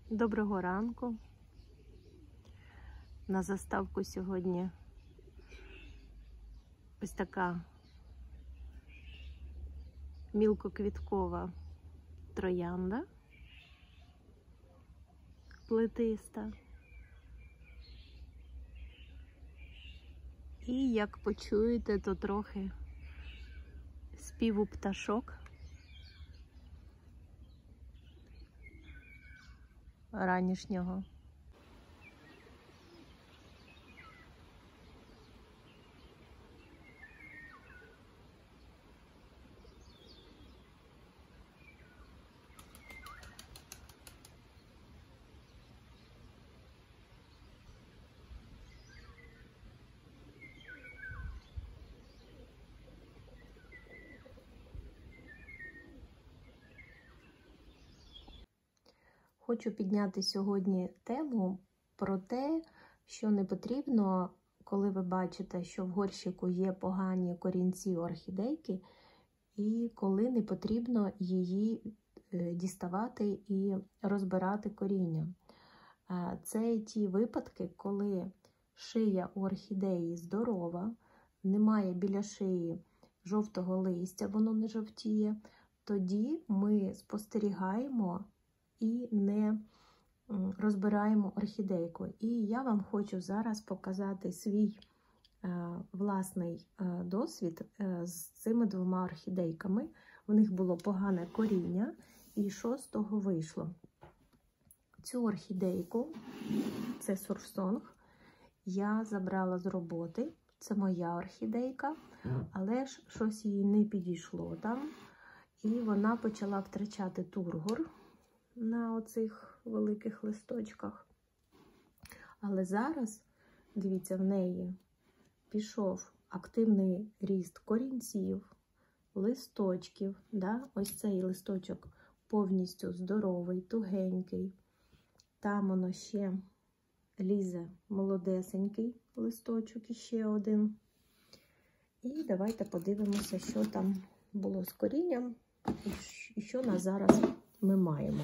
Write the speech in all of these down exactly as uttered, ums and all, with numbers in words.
Доброго ранку. На заставку сьогодні ось така мілкоквіткова троянда, плетиста. І як почуєте, то трохи співу пташок ранішнього. Хочу підняти сьогодні тему про те, що не потрібно, коли ви бачите, що в горщику є погані корінці орхідейки, і коли не потрібно її діставати і розбирати коріння. Це ті випадки, коли шия у орхідеї здорова, немає біля шиї жовтого листя, воно не жовтіє, тоді ми спостерігаємо і не розбираємо орхідейку. І я вам хочу зараз показати свій е, власний е, досвід е, з цими двома орхідейками. У них було погане коріння, і що з того вийшло? Цю орхідейку, це Сурфсонг, я забрала з роботи. Це моя орхідейка, але ж щось їй не підійшло там, і вона почала втрачати тургор на оцих великих листочках. Але зараз, дивіться, в неї пішов активний ріст корінців, листочків. Да? Ось цей листочок повністю здоровий, тугенький. Там воно ще лізе молодесенький листочок, іще один. І давайте подивимося, що там було з корінням і що на зараз ми маємо.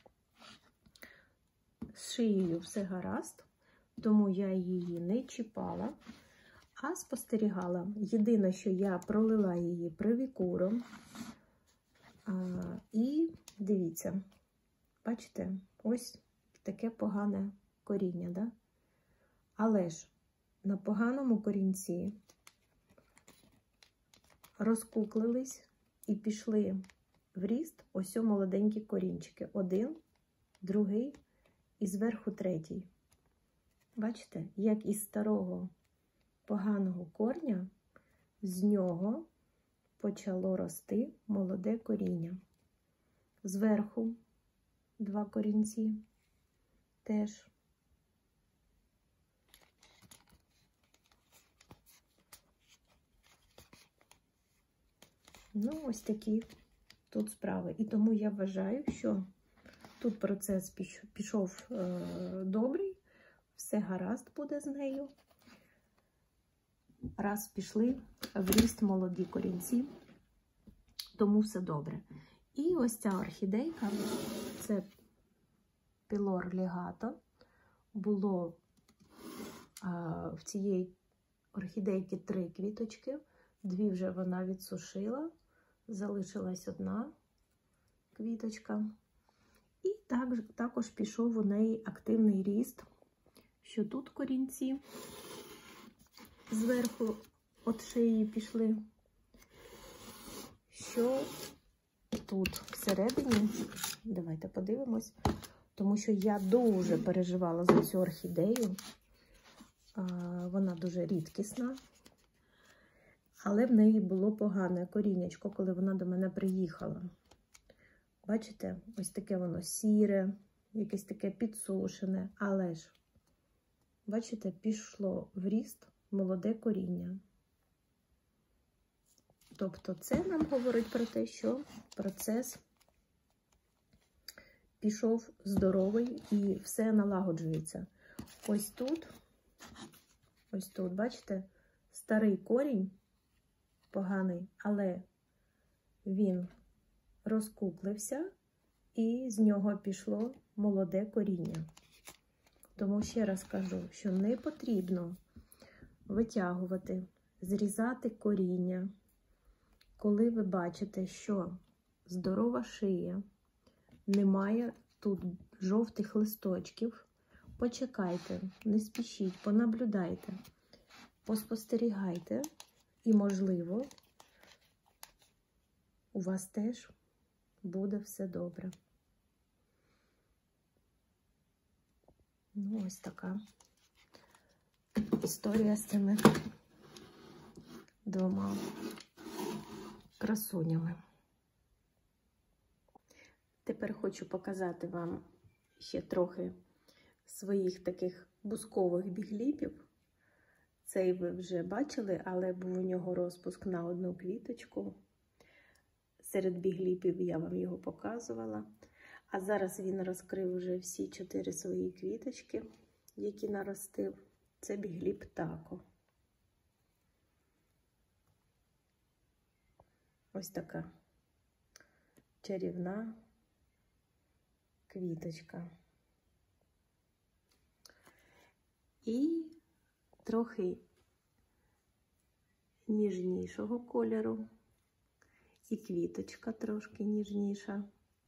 З шиєю все гаразд, тому я її не чіпала, а спостерігала. Єдине, що я пролила її привікуром. А, і дивіться, бачите, ось таке погане коріння, да? Але ж на поганому корінці розкуклились і пішли в ріст ось молоденькі корінчики. Один, другий і зверху третій. Бачите, як із старого поганого корня з нього почало рости молоде коріння. Зверху два корінці теж. Ну, ось такі тут справи. І тому я вважаю, що тут процес пішов е, добрий, все гаразд буде з нею. Раз пішли в ріст молоді корінці, тому все добре. І ось ця орхідейка, це Пілор легато, було е, в цієї орхідейки три квіточки, дві вже вона відсушила, залишилась одна квіточка. І так, також пішов у неї активний ріст, що тут корінці зверху від шиї пішли, що тут всередині. Давайте подивимось, тому що я дуже переживала за цю орхідею. Вона дуже рідкісна. Але в неї було погане коріннячко, коли вона до мене приїхала. Бачите, ось таке воно сіре, якесь таке підсушене. Але ж, бачите, пішло в ріст молоде коріння. Тобто це нам говорить про те, що процес пішов здоровий і все налагоджується. Ось тут, ось тут, бачите, старий корінь, поганий, але він розкуклився і з нього пішло молоде коріння. Тому ще раз кажу, що не потрібно витягувати, зрізати коріння, коли ви бачите, що здорова шия, немає тут жовтих листочків. Почекайте, не спішіть, понаблюдайте, поспостерігайте, і, можливо, у вас теж буде все добре. Ну, ось така історія з цими двома красунями. Тепер хочу показати вам ще трохи своїх таких бускових бігліпів. Цей ви вже бачили, але був у нього розпуск на одну квіточку. Серед бігліпів я вам його показувала. А зараз він розкрив вже всі чотири свої квіточки, які наростив. Це бігліп тако. Ось така чарівна квіточка. І трохи ніжнішого кольору. І квіточка трошки ніжніша.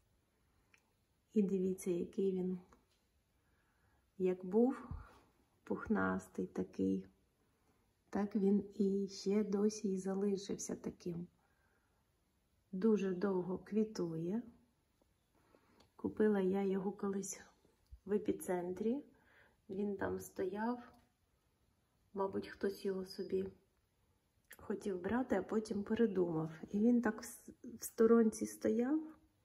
І дивіться, який він, як був пухнастий такий, так він і ще досі і залишився таким. Дуже довго квітує. Купила я його колись в епіцентрі. Він там стояв. Мабуть, хтось його собі хотів брати, а потім передумав. І він так в сторонці стояв.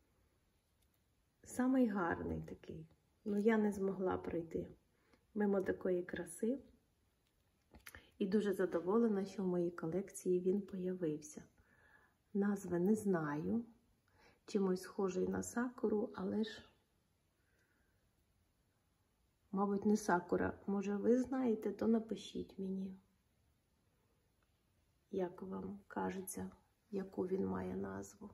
Самий гарний такий. Ну, я не змогла пройти мимо такої краси. І дуже задоволена, що в моїй колекції він появився. Назви не знаю. Чимось схожий на сакуру, але ж, мабуть, не сакура. Може, ви знаєте, то напишіть мені, як вам кажеться, яку він має назву.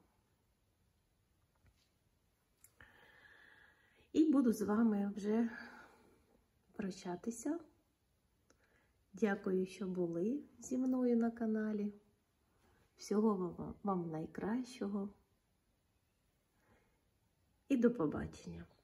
І буду з вами вже прощатися. Дякую, що були зі мною на каналі. Всього вам найкращого. І до побачення.